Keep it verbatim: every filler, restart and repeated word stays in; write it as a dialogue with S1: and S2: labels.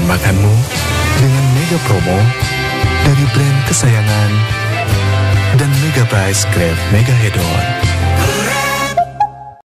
S1: makanmu dengan mega promo dari brand kesayangan dan Mega Price Crave Mega Hedon.